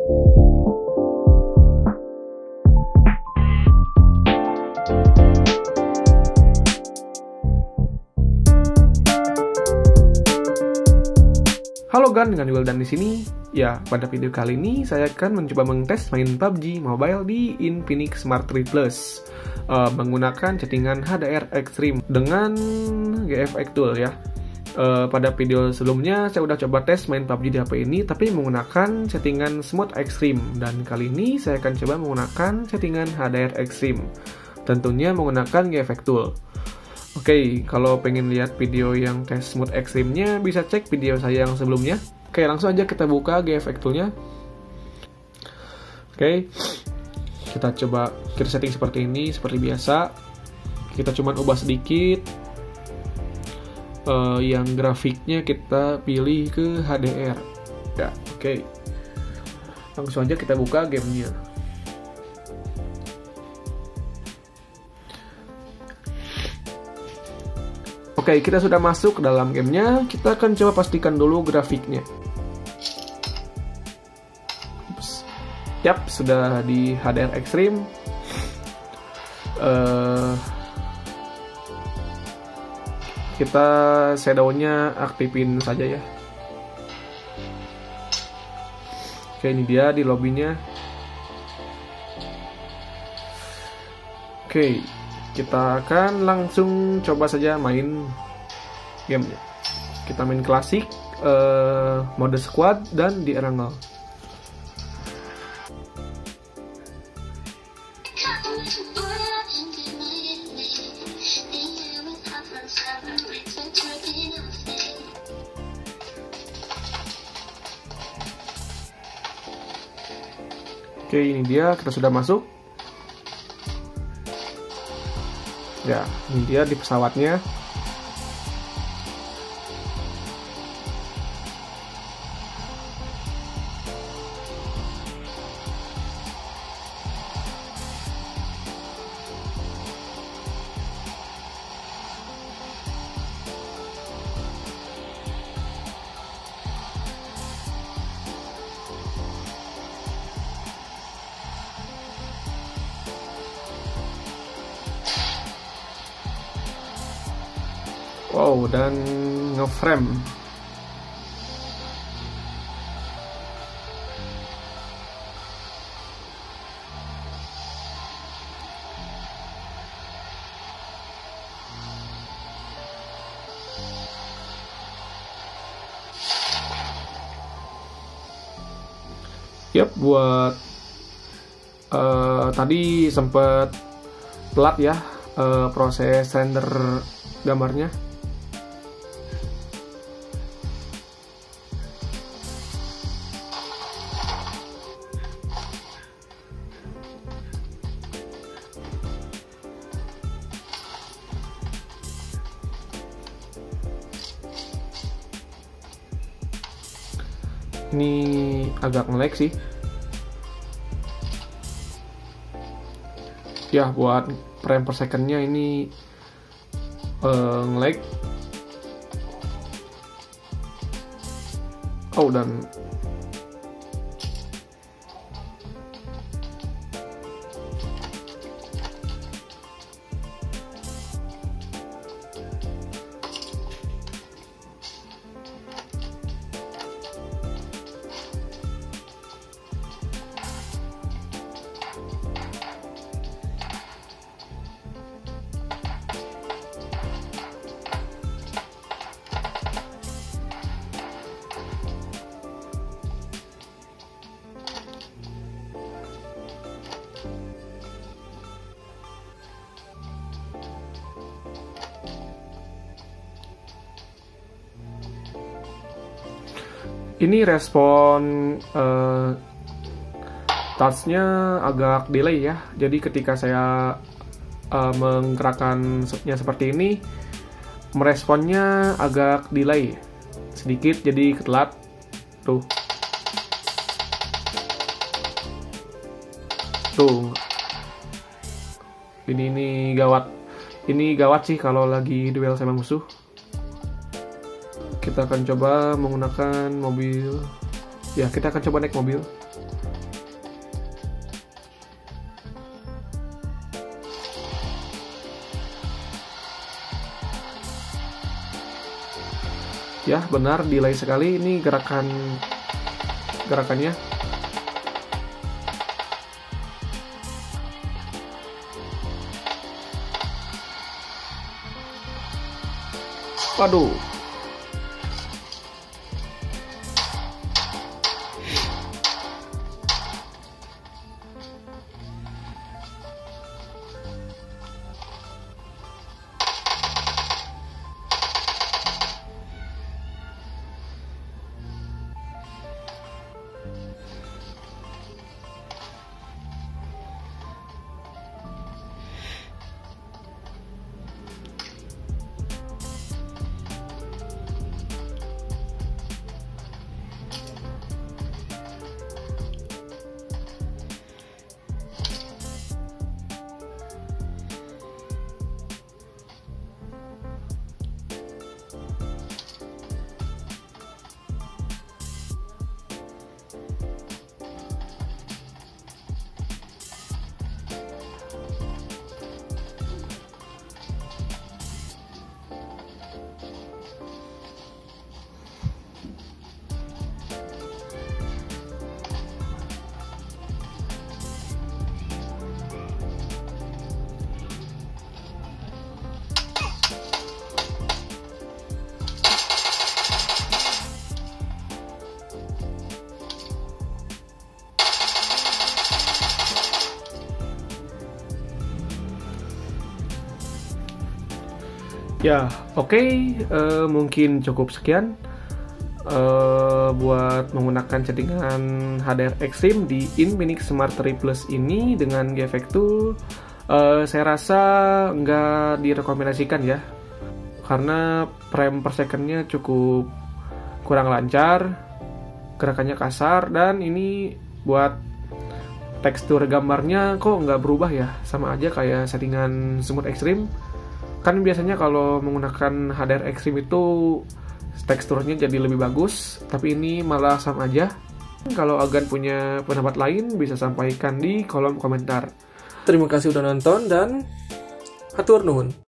Halo gan, dengan Wildan di sini. Ya, pada video kali ini saya akan mencoba mengtes main PUBG Mobile di Infinix Smart 3 Plus menggunakan chattingan HDR Extreme dengan GFX Tool ya. Pada video sebelumnya saya udah coba tes main PUBG di HP ini tapi menggunakan settingan Smooth Extreme, dan kali ini saya akan coba menggunakan settingan HDR Extreme, tentunya menggunakan GFX Tool. Oke, kalau pengen lihat video yang tes Smooth Extreme-nya bisa cek video saya yang sebelumnya. Oke, langsung aja kita buka GFX Tool-nya. Oke, kita coba kita setting seperti ini, seperti biasa. Kita cuma ubah sedikit. Yang grafiknya kita pilih ke HDR. Ya, oke. Langsung aja kita buka gamenya. Oke, kita sudah masuk ke dalam gamenya. Kita akan coba pastikan dulu grafiknya. Yap, sudah di HDR Extreme. Kita shadow-nya aktifin saja ya. Oke, ini dia di lobbynya. Oke, kita akan langsung coba saja main gamenya. Kita main klasik, mode squad, dan di Erangel. Oke, ini dia, kita sudah masuk. Ya, ini dia di pesawatnya. Wow, dan ngeframe. Yap, buat tadi sempat telat ya proses render gambarnya. Ini agak nge-lag sih. Ya, buat frame per second-nya ini nge-lag. Oh, dan ini respon touch-nya agak delay ya. Jadi ketika saya menggerakkannya seperti ini, meresponnya agak delay sedikit, jadi telat. Tuh. Ini gawat. Ini gawat sih kalau lagi duel sama musuh. Kita akan coba menggunakan mobil. Ya, kita akan coba naik mobil. Ya, benar, delay sekali ini gerakannya. Waduh. Ya, oke, mungkin cukup sekian buat menggunakan settingan HDR Extreme di Infinix Smart 3 Plus ini dengan G-Effect Tool. Saya rasa nggak direkomendasikan ya, karena frame per secondnya cukup kurang lancar, gerakannya kasar, dan ini buat tekstur gambarnya kok nggak berubah ya, sama aja kayak settingan Smooth Extreme. Kan biasanya kalau menggunakan HDR Extreme itu teksturnya jadi lebih bagus, tapi ini malah sama aja. Kalau Agan punya pendapat lain bisa sampaikan di kolom komentar. Terima kasih udah nonton dan hatur nuhun.